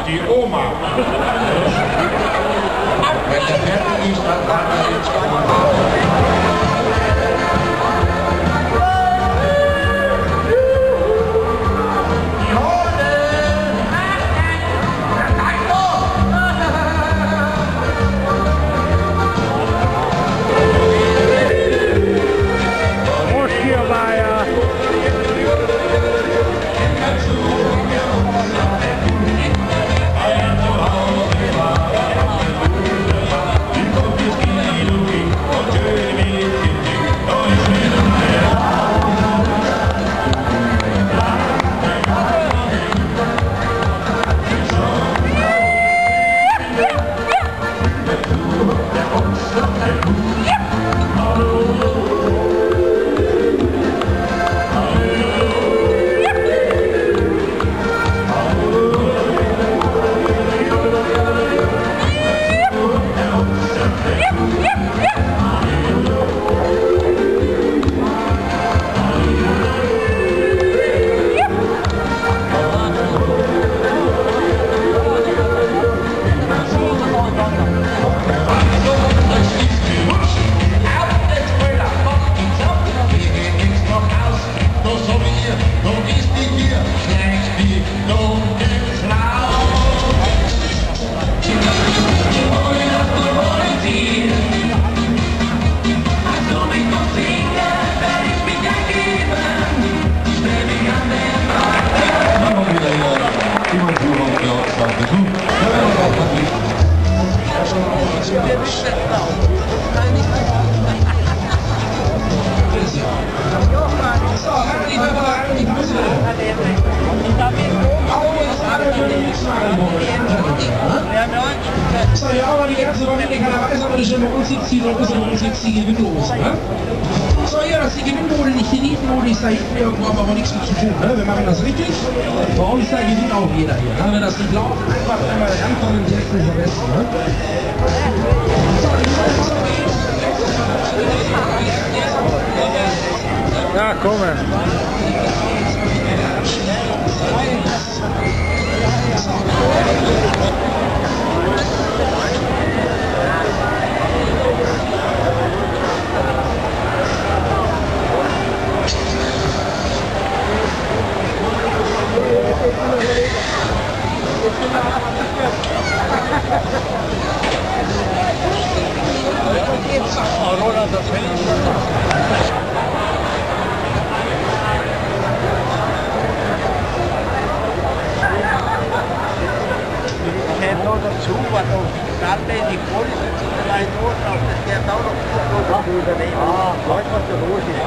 die Oma. Wenn der fertig ist, dann kann er jetzt kommen. So, ja, aber die ganze Dominikanerweise haben wir schon bei uns jetzt die Leute, bei uns jetzt die Gewinnlose. Ne? So, ja, dass die Gewinnmode nicht die Nietmode ist, da hinten irgendwo haben wir aber nichts mit zu tun. Ne? Wir machen das richtig. Bei uns da gewinnt auch jeder hier. Ne? Wenn das nicht läuft, einfach einmal ankommen, direkt ist am besten. Ne? Ja, komm. Dazu, was auf dann die Polizei vielleicht los auf das der Dauer noch übernehmen. Leute, was da los ist.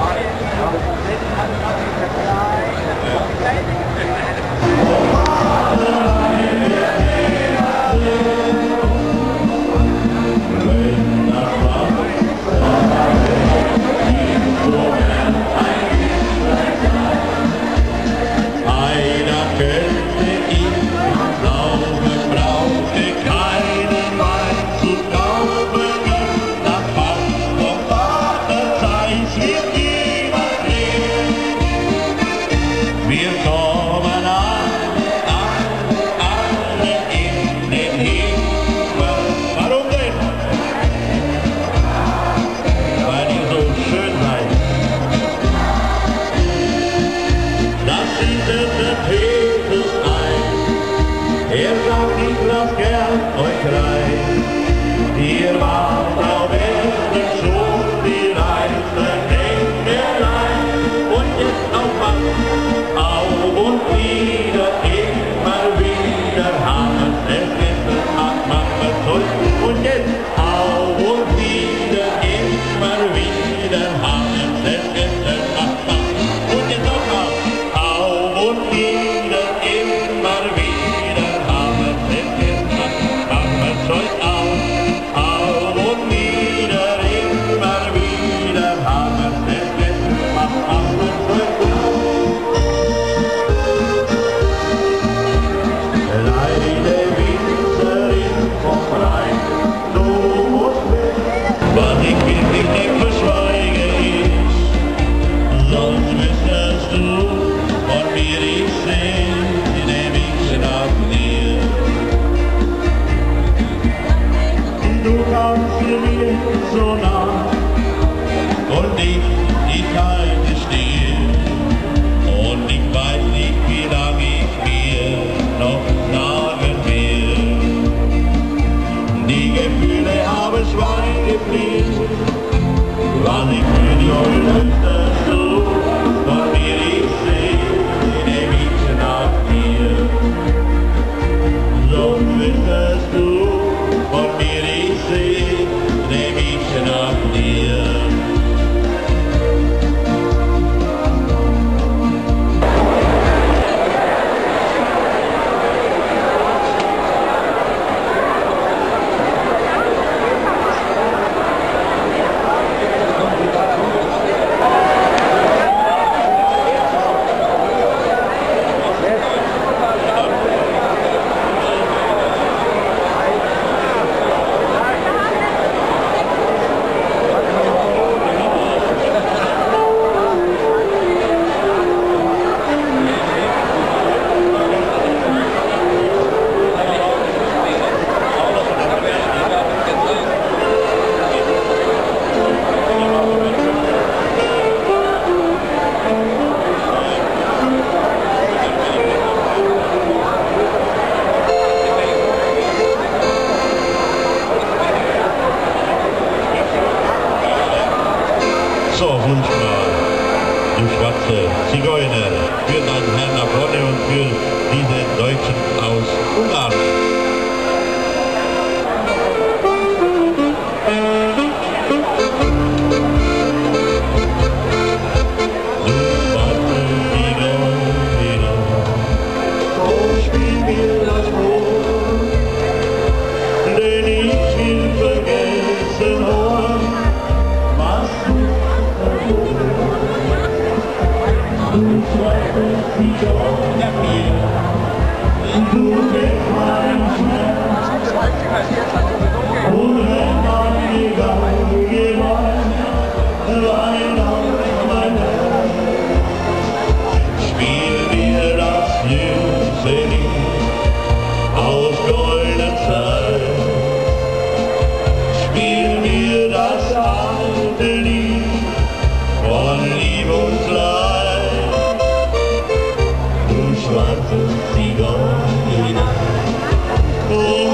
Ihr wart auf Erden schon die Reise eng allein und jetzt auf und wieder, immer wieder haben es gestern Abend machen soll und jetzt auf und wieder, immer wieder haben es gestern Abend machen und jetzt noch auf und wieder, immer wieder haben es gestern Abend machen soll. spiel mir das Brot, denn ich will vergessen, was du verloren. Du zweifelt mich auf mir, du kennst meinen Schmerz, und wenn man mir gegangen rein auf mein Herz, spiel mir das jüngste Lied aus goldener Zeit, spiel mir das alte Lied von Lieb und Leid. Du schwarze Zigeuner,